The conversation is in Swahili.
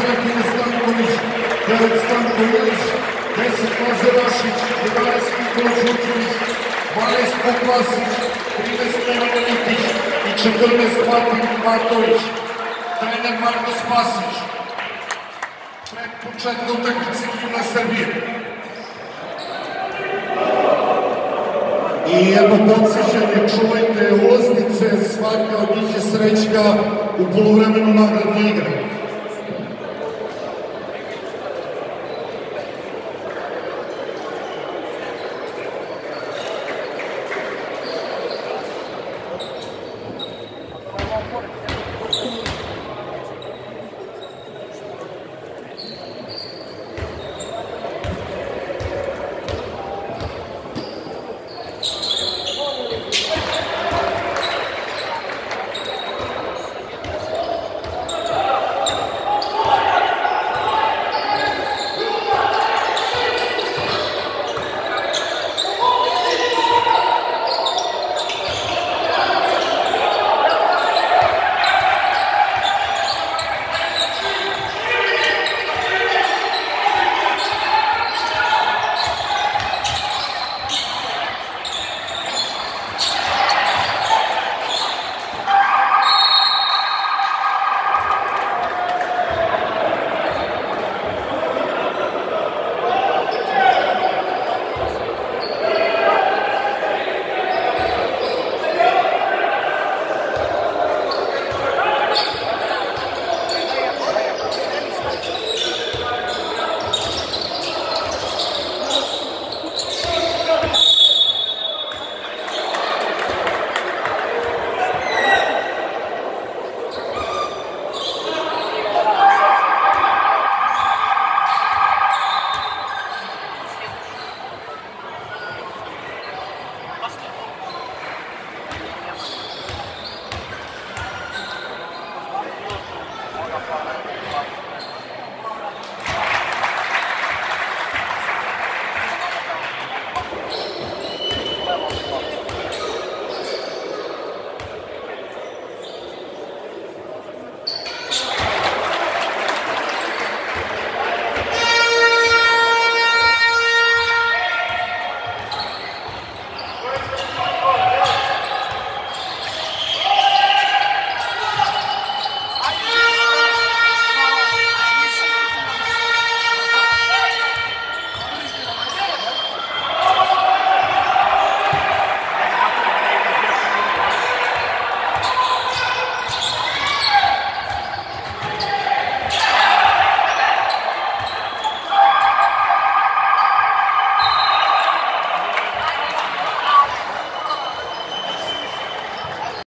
Martina Stanković, 9 Stanko Ilić, 10 Mazerašić, 11 Nikola Čučević, 12 Poklasić, 13 Nemanja Nitić i 14 Martin Matović. Trener Marko Spasić. Pred početka utakmice himna Srbije. I jedno podsjećanje, čuvajte ulaznice, svaka od njih je srećka u poluvremenu nagradne igre.